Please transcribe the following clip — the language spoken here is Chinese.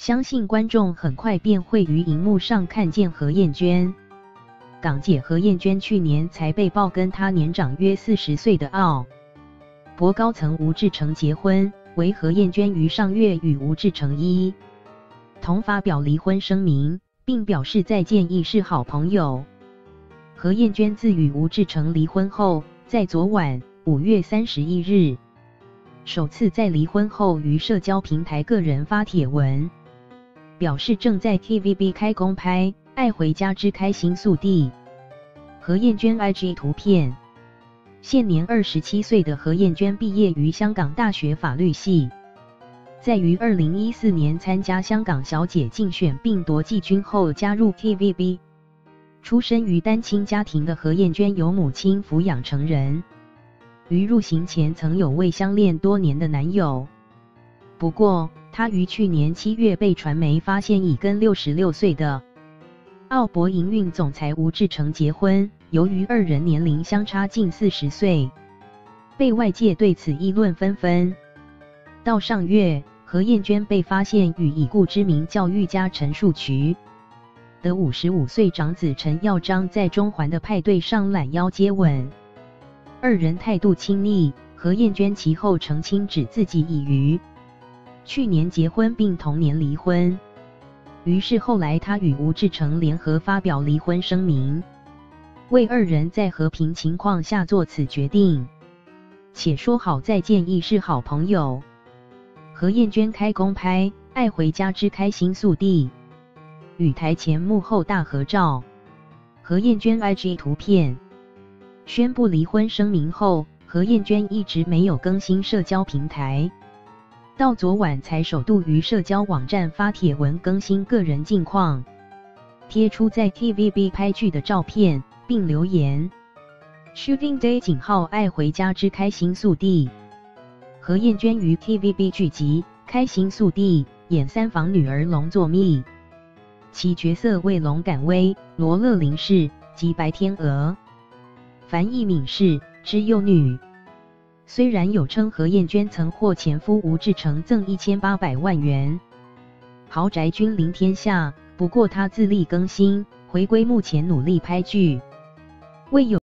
相信观众很快便会于荧幕上看见何燕娟。港姐何燕娟去年才被曝跟她年长约40岁的澳博高层吴志成结婚，为何燕娟于上月与吴志成一同发表离婚声明，并表示再见亦是好朋友。何燕娟自与吴志成离婚后，在昨晚5月31日，首次在离婚后于社交平台个人发帖文，表示正在 TVB 开工拍《爱回家之开心速递》。何燕娟 IG 图片，现年27岁的何燕娟毕业于香港大学法律系，在于2014年参加香港小姐竞选并夺季军后加入 TVB。出身于单亲家庭的何燕娟由母亲抚养成人，于入行前曾有位相恋多年的男友，不过她于去年7月被传媒发现已跟66岁的澳博营运总裁吴志成结婚，由于二人年龄相差近40岁，被外界对此议论纷纷。到上月，何燕娟被发现与已故知名教育家陈树渠的55岁长子陈耀章在中环的派对上揽腰接吻，二人态度亲密。何燕娟其后澄清指自己已于去年结婚并同年离婚，于是后来她与吴志成联合发表离婚声明，为二人在和平情况下做此决定，且说好再见亦是好朋友。何燕娟开工拍《爱回家之开心速递》，与台前幕后大合照。何燕娟 IG 图片，宣布离婚声明后，何燕娟一直没有更新社交平台，到昨晚才首度于社交网站发帖文更新个人近况，贴出在 TVB 拍剧的照片，并留言 Shooting Day 爱回家之开心速递。何燕娟于 TVB 剧集《开心速递》演三房女儿龙作蜜，其角色为龙感薇、罗乐玲氏及白天鹅、樊一敏氏之幼女。虽然有称何燕娟曾获前夫吴志成赠1800万元豪宅君临天下，不过她自力更新，回归目前努力拍剧，未有